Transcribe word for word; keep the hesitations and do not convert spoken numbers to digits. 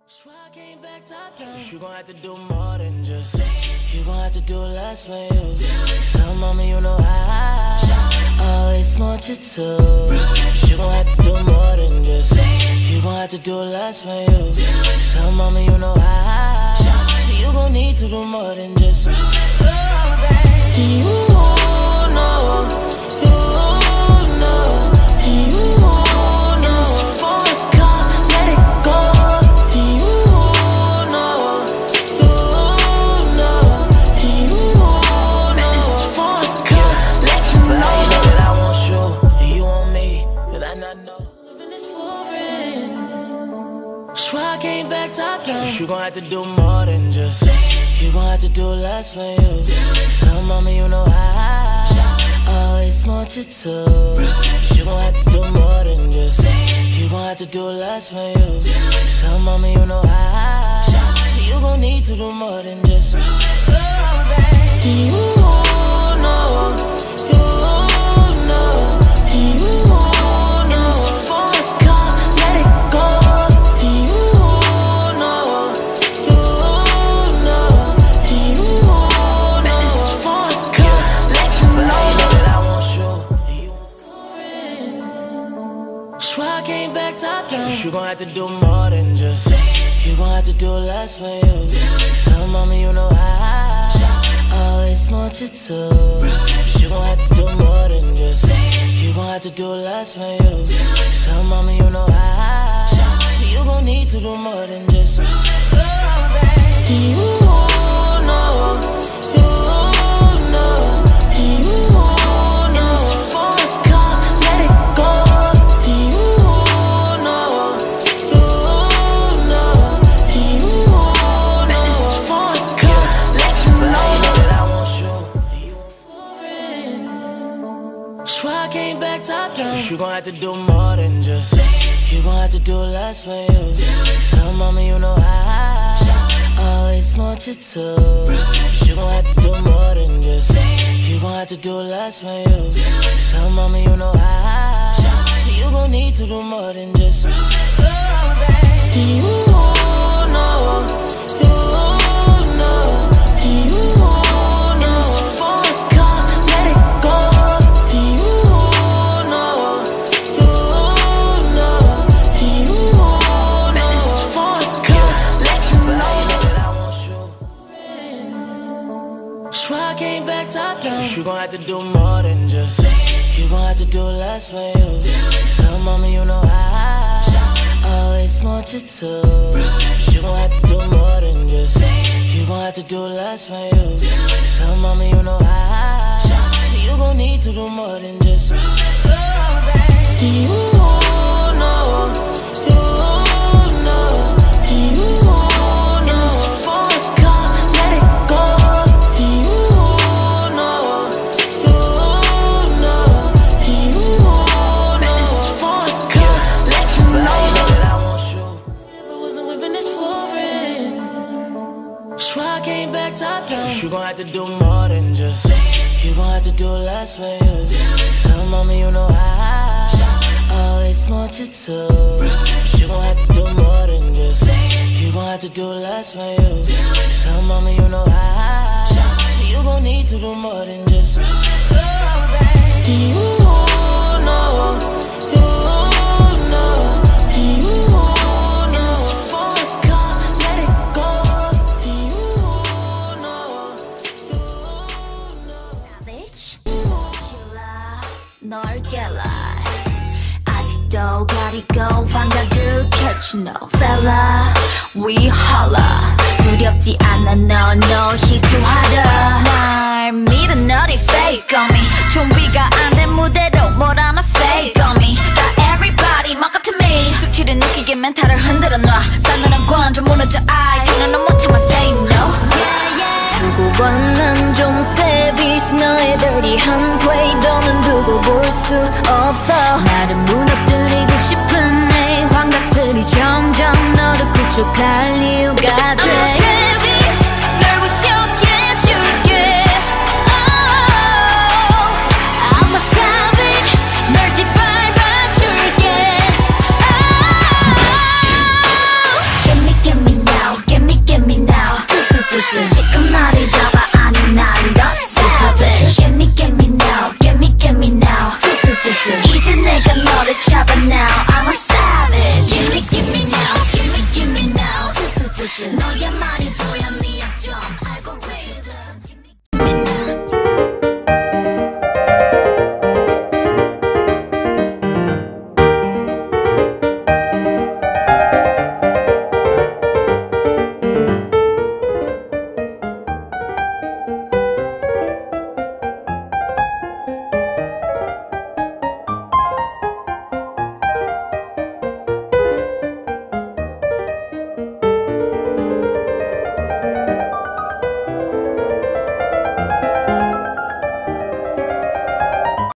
You gon' have to do more than just. You gon' have to do less when you. So mama, you know I always want you to. You gon' have to do more than just. You gon' have to do less when you. So mama, you know I. So you gon' need to do more than just. You know, you know, you know. You gon' have to do more than just. You gon' have to do less when you. So mama, you know I always want you to. You gon' have to do more than just. You gon' have to do less when you. So mama, you know I. So you gon' need to do more than just. You know, you know, you know. You gon' have to do more than just. You gon' have to do less when you. So mama, you know I always want you to. You gon' have to do more than just. You gon' have to do less when you. So mama, you know I. So you gon' need to do more than just. You know, you know, you know. You gon' have to do more than just. You gon' have to do less when you. So mama, you know I always want you to. You gon' have to do more than just. You gon' have to do less when you. So mama, you know I. So you gon' need to do more than just. You know, you know, you know. You gon' have to do more than just. You gon' have to do less when you. So mama, you know I always want you to. You gon' have to do more than just. You gon' have to do less when you. So mama, you know I. So you gon' need to do more than just. You know, you know, you know. You gon' have to do more than just. You gon' have to do less when you. So mama, you know I always want you to. You gon' have to do more than just. You gon' have to do less when you. So mama, you know I. So you gon' need to do more than just. You know, you know, you know. 널 깨라 아직도 가리고 환각을 켜준 no fella we holla 두렵지 않아 no no 희투하라 날 믿어 너리 fake on me 준비가 안 된 무대로 뭘 하나 fake on me 다 everybody 막 같은 me 숙취를 느끼게 멘탈을 흔들어 놔 싸늘한 관점 무너져 I 그냥 너 못하면 say no 두고 봐난 좀 세비지 너의 dirty한 play 너는 두고 볼 수 없어 나를 무너뜨리고 싶은 내 환각들이 점점 너를 구축할 이유